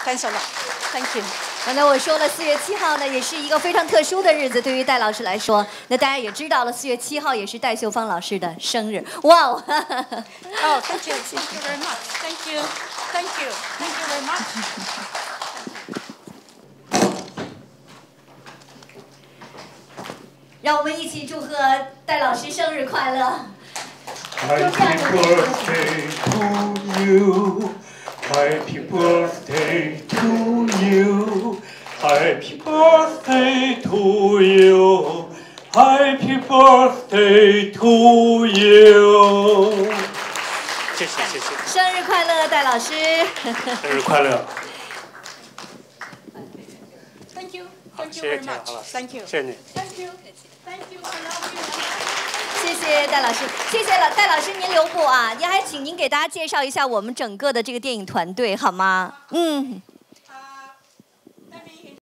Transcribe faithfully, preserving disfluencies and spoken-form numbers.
Thanks a lot. Thank you. 刚才我说了，四月七号呢，也是一个非常特殊的日子，对于戴老师来说。那大家也知道了，四月七号也是戴秀芳老师的生日。哇哦！ Oh, thank you. Thank you very much. Thank you. Thank you. Thank you very much. 让我们一起祝贺戴老师生日快乐！ Happy birthday to you. Happy birthday to you. Happy birthday to you. Happy birthday to you. 谢谢谢谢。 生日快乐，戴老师！ 生日快乐！ Thank you. 好， Thank 谢 you 谢 very 田老 much. 师， Thank you. 谢谢你。 Thank you. Thank you. I love you. 谢谢戴老师，谢谢了戴老师，您留步啊！您还请您给大家介绍一下我们整个的这个电影团队好吗？嗯。